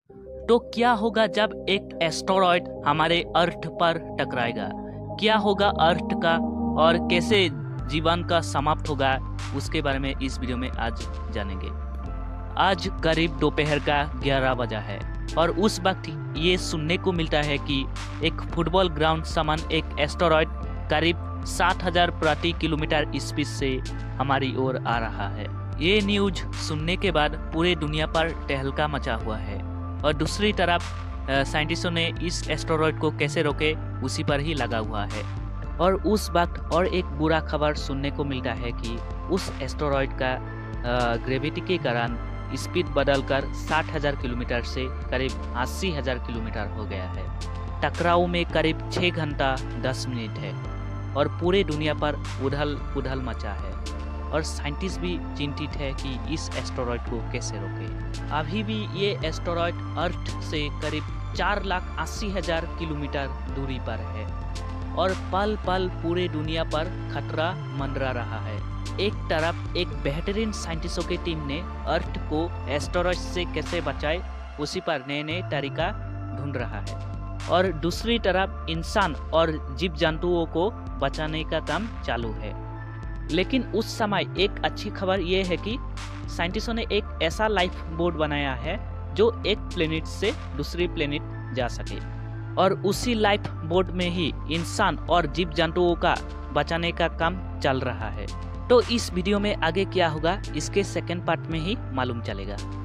तो क्या होगा जब एक एस्टेरॉयड हमारे अर्थ पर टकराएगा? क्या होगा अर्थ का और कैसे जीवन का समाप्त होगा, उसके बारे में इस वीडियो में आज जानेंगे। आज करीब दोपहर का 11 बजा है और उस वक्त ये सुनने को मिलता है कि एक फुटबॉल ग्राउंड समान एक एस्टेरॉयड करीब 60,000 प्रति किलोमीटर स्पीड से हमारी ओर आ रहा है। ये न्यूज सुनने के बाद पूरे दुनिया पर तहलका मचा हुआ है और दूसरी तरफ साइंटिस्टों ने इस एस्टेरॉयड को कैसे रोके उसी पर ही लगा हुआ है। और उस वक्त और एक बुरा खबर सुनने को मिलता है कि उस एस्टेरॉयड का ग्रेविटी के कारण स्पीड बदलकर 60,000 किलोमीटर से करीब 80,000 किलोमीटर हो गया है। टकराव में करीब 6 घंटा 10 मिनट है और पूरे दुनिया पर उथल पुथल मचा है और साइंटिस्ट भी चिंतित है कि इस एस्टेरॉयड को कैसे रोके। अभी भी ये एस्टेरॉयड अर्थ से करीब 4,80,000 किलोमीटर दूरी पर है और पल पल पूरे दुनिया पर खतरा मंडरा रहा है। एक तरफ एक बेहतरीन साइंटिस्टों की टीम ने अर्थ को एस्टेरॉयड से कैसे बचाए उसी पर नए नए तरीका ढूंढ रहा है और दूसरी तरफ इंसान और जीव जंतुओं को बचाने का काम चालू है। लेकिन उस समय एक अच्छी खबर यह है कि साइंटिस्टों ने एक ऐसा लाइफ बोट बनाया है जो एक प्लेनेट से दूसरी प्लेनेट जा सके और उसी लाइफ बोट में ही इंसान और जीव जंतुओं का बचाने का काम चल रहा है। तो इस वीडियो में आगे क्या होगा इसके सेकंड पार्ट में ही मालूम चलेगा।